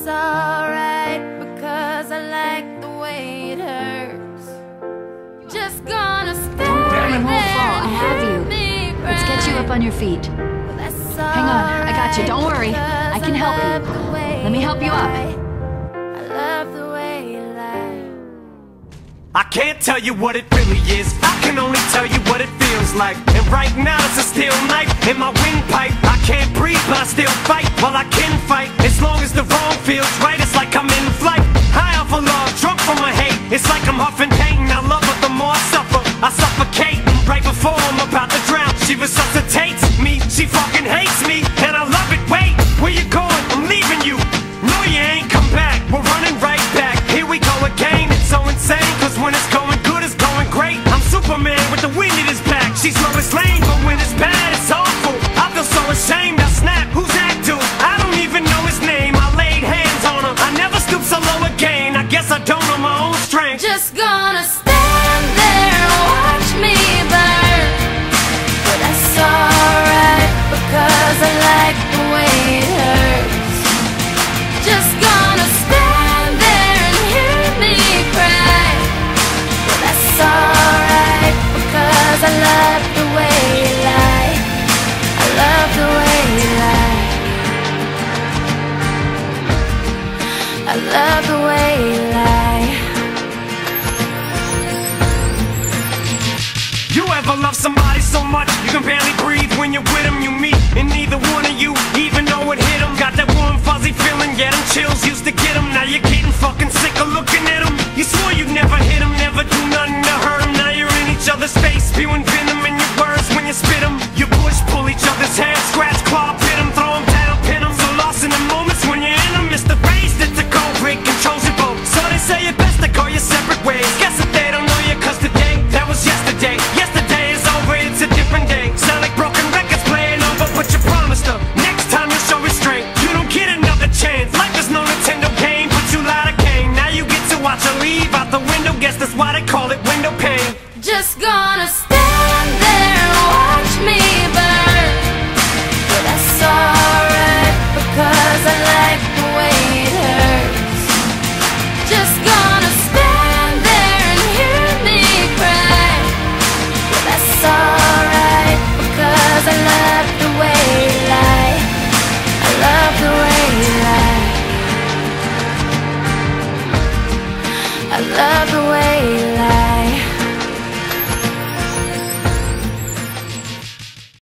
that's alright, because I like the way it hurts. Just gonna stand Damn it, there won't fall. I have you. and hear me Let's get you cry. up on your feet. That's Hang on, I got you. Don't worry. I can help you. Let me help you up. I love the way you lie. I can't tell you what it really is, I can only tell you what it feels like. And right now it's a steel knife in my windpipe. I can't breathe but I still fight, while I can fight. As long as the wrong feels right, it's like I'm in flight. High off of love, drunk from my hate. It's like I'm huffing pain, I love her the more I suffer. I suffocate, right before I'm about to drown. She resuscitates me, she fucking hates me, and I love it. Wait, where you going? I'm leaving you. No, you ain't come back, we're running right back. Here we go again, it's so insane, cause when it's going good, it's going great. I'm Superman with the wind in his back. She's Lois Lane, but when it's bad, it's awful. I feel so ashamed, I snap, who's that dude? I don't even know his name, I laid hands on him. I never stoop so low again, I guess I don't know my own strength. Just gonna stand there and watch me burn. But that's alright, because I like the way it hurts. Just gonna stand there and hear me cry. But that's alright, because I love the way you lie. I love the way you lie. I love the way you lie. You ever love somebody so much you can barely breathe when you're with them? You meet and neither one of you even know it hit them. Got that warm fuzzy feeling, yeah, them chills used to get them. Now you're getting fucking sick of looking at them. You swore you'd never hit them, never do nothing to hurt them. Now you're in each other's face, spewing venom in your words when you spit them. You push, pull each other's hair, scratch, claw, pit them, throw them down, pin them. So lost in the moments when you're in them, it's the race that's the cold break controls your boat. So they say it best to go your separate ways. Guess that they don't know you, cause today, that was yesterday. Yesterday is over, it's a different day. Sound like broken records playing over, but you promised her next time you'll show restraint. You don't get another chance, life is no Nintendo game, but you lied again. Now you get to watch her leave out the window, guess that's why they call it window pane. Just gonna stand there and watch me burn. But that's alright, because I like the way it hurts. Just gonna stand there and hear me cry. But that's alright, because I love the way you lie. I love the way you lie. I love